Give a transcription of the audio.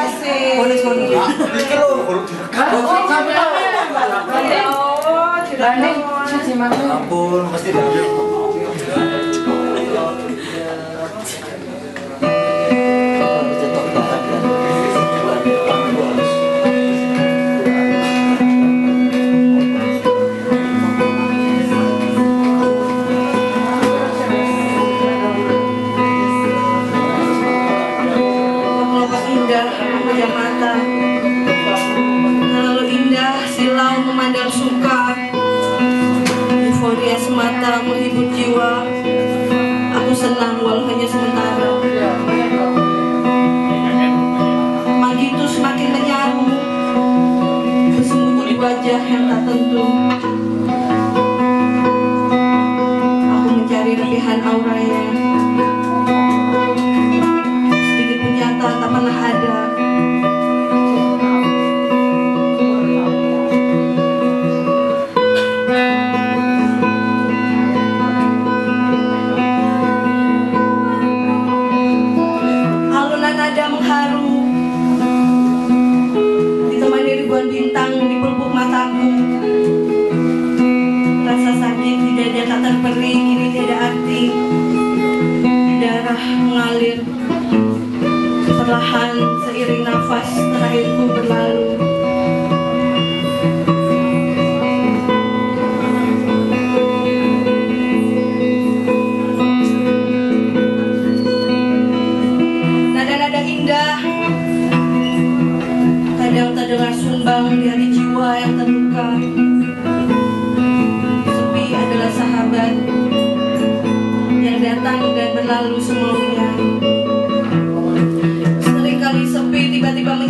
kasih. Ampun, pasti memandang suka, euforia semata menghibur jiwa. Aku senang walau hanya sementara. Pagi itu semakin menyaru, bersembunyi di wajah yang tak tentu. Aku mencari lebihan auranya, sedikit pun nyata tak pernah ada. Bintang di pelupuk mataku, rasa sakit di dada tak terperi kini tiada arti. Darah mengalir perlahan seiring nafas terakhirku berlalu. Nada-nada indah kadang terdengar sumbang di hati jiwa yang terluka. Sepi adalah sahabat yang datang dan berlalu semaunya. Seringkali sepi tiba-tiba